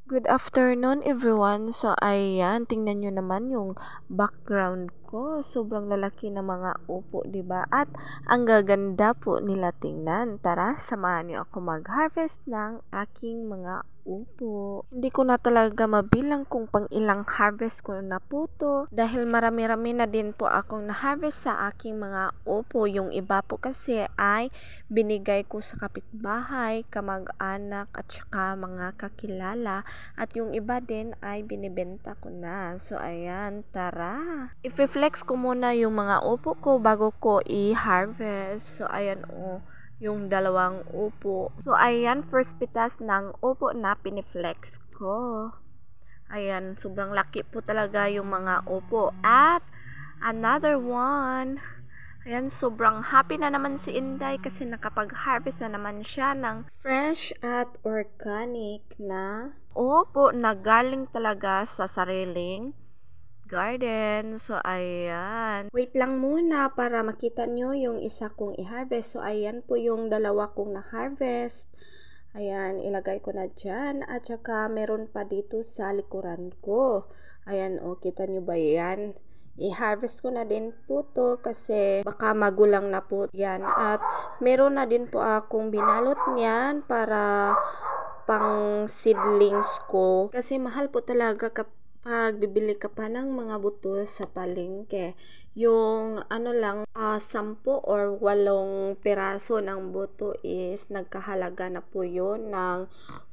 Good afternoon everyone. So ayan, tingnan nyo naman yung background ko. Sobrang lalaki ng mga upo, 'di ba? At ang gaganda po nila tingnan. Tara, samahan niyo ako mag-harvest ng aking mga upo. Hindi ko na talaga mabilang kung pang ilang harvest ko na po to dahil marami-rami na din po akong na-harvest sa aking mga upo. Yung iba po kasi ay binigay ko sa kapitbahay, kamag-anak at saka mga kakilala. At yung iba din ay binibenta ko na. So, ayan, tara. I-flex ko muna yung mga upo ko bago ko i-harvest. So, ayan, oh, yung dalawang upo. So, ayan, first pitas ng upo na piniflex ko. Ayan, sobrang laki po talaga yung mga upo. At, another one. Ayan, sobrang happy na naman si Inday kasi nakapag-harvest na naman siya ng fresh at organic na upo na galing talaga sa sariling garden. So, ayan. Wait lang muna para makita nyo yung isa kong i-harvest. So, ayan po yung dalawa kong na-harvest. Ayan, ilagay ko na dyan. At saka, meron pa dito sa likuran ko. Ayan, o, kita nyo ba yan? I-harvest ko na din po to kasi baka magulang na po yan. At meron na din po akong binalot niyan para pang seedlings ko. Kasi mahal po talaga kapag bibili ka pa ng mga buto sa palengke. Yung ano lang, 10 or 8 piraso ng buto is nagkahalaga na po yun ng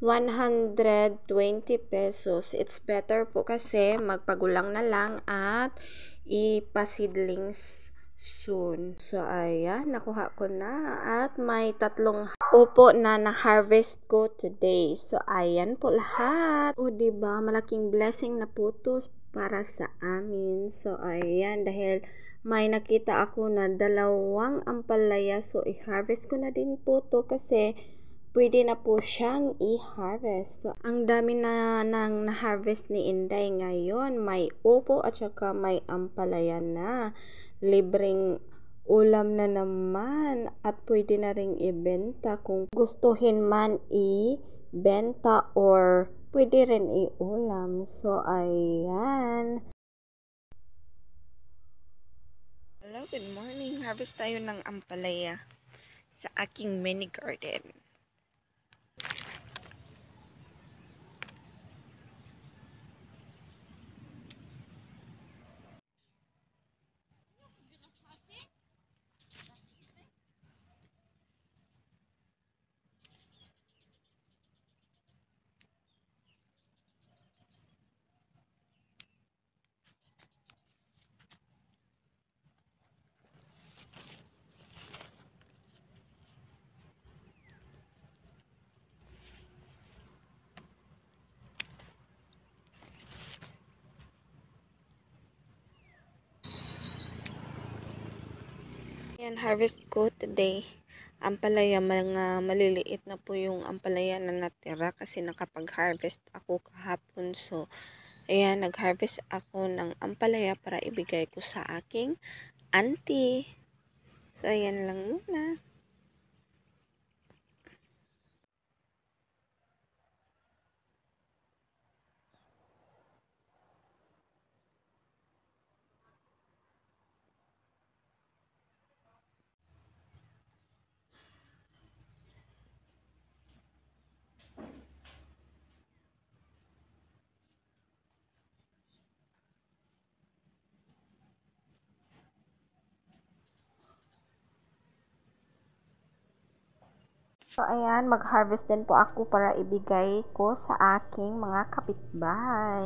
120 pesos. It's better po kasi magpagulang na lang at ipa-seedlings soon. So, ayan, nakuha ko na at may 3 upo na na-harvest ko today. So, ayan po lahat. O, diba, malaking blessing na po to para sa amin. So, ayan, dahil may nakita ako na 2 ampalaya. So, i-harvest ko na din po to kasi pwede na po siyang i-harvest. So, ang dami na nang na-harvest ni Inday ngayon. May upo at saka may ampalaya na. Libreng ulam na naman at pwede na ring ibenta kung gustuhin man i-benta or pwede rin i-ulam. So, ayan. Hello, good morning. Harvest tayo ng ampalaya sa aking mini garden. Yan, harvest ko today. Ampalaya, mga maliliit na po yung ampalaya na natira kasi nakapag-harvest ako kahapon. So, ayan, nag-harvest ako ng ampalaya para ibigay ko sa aking auntie. So, ayan lang muna. So, ayan, mag-harvest din po ako para ibigay ko sa aking mga kapitbahay.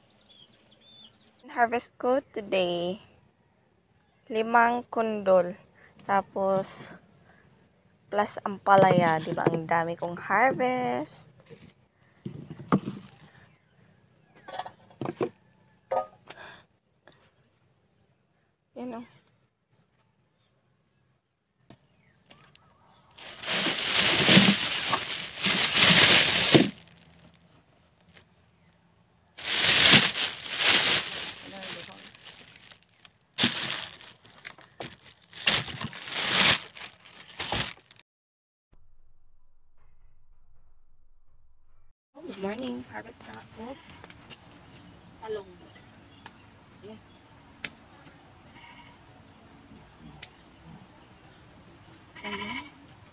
Harvest ko today, 5 kundol. Tapos, plus ang palaya, di ba? Ang dami kong harvest. Yan o. Good morning. Harvest na ako. Talong. Yeah. Talong.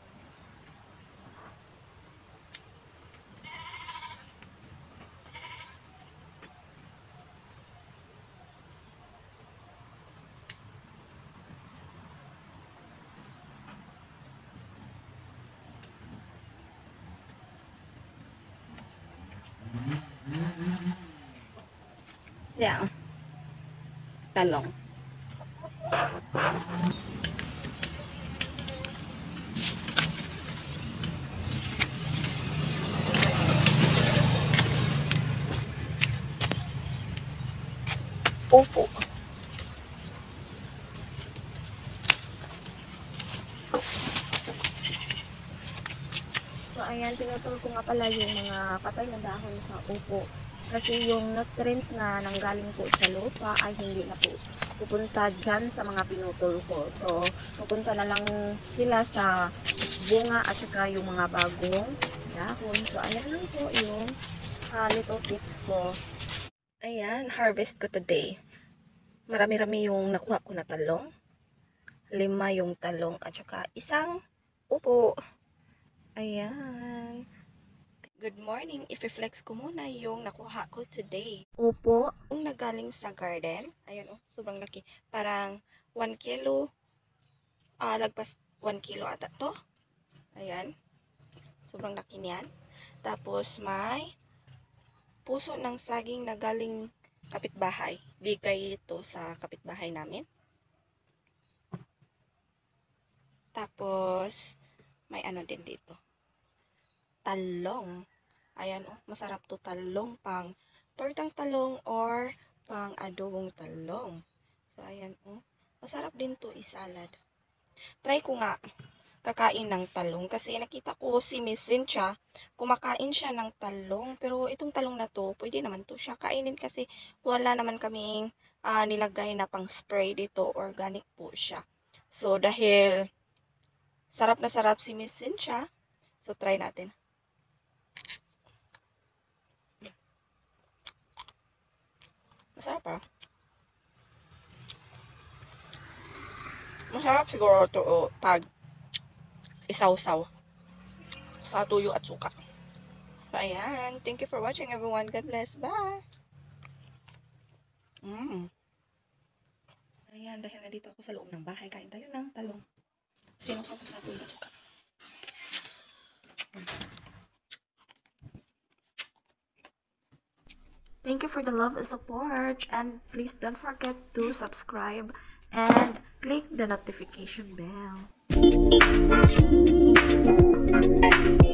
Yeah. Talong. Opo. So, ayan, pinutol ko nga pala yung mga patay na dahon sa upo. Kasi yung nutrients na nanggaling po sa lupa ay hindi na po pupunta dyan sa mga pinutol ko. So, pupunta na lang sila sa bunga at saka yung mga bagong dahon. So, ayan lang po yung little tips ko. Ayan, harvest ko today. Marami-rami yung nakuha ko na talong. 5 yung talong at saka isang upo. Ayan. Good morning. I-flex ko muna yung nakuha ko today. Upo. Yung nagaling sa garden. Ayan, oh, sobrang laki. Parang 1 kilo. Lagpas 1 kilo ata to. Ayan. Sobrang laki niyan. Tapos may puso ng saging na galing kapitbahay. Bigay ito sa kapitbahay namin. Tapos may ano din dito. Talong. Ayan, oh, masarap to talong pang tortang talong or pang adobong talong. So, ayan, oh, masarap din to isalad. Try ko nga kakain ng talong kasi nakita ko si Miss Cynthia, kumakain siya ng talong. Pero itong talong na to, pwede naman to siya kainin kasi wala naman kaming nilagay na pang spray dito. Organic po siya. So, dahil sarap na sarap si Miss Cynthia, so try natin. Masarap ah. Masarap siguro to pag isaw-saw sa tuyo at suka. So, ayan. Thank you for watching everyone. God bless. Bye! Ayan, dahil nandito ako sa loob ng bahay, kain tayo ng talong. Sinusok ko sa tuyo at suka. Thank you for the love and support, and please don't forget to subscribe and click the notification bell.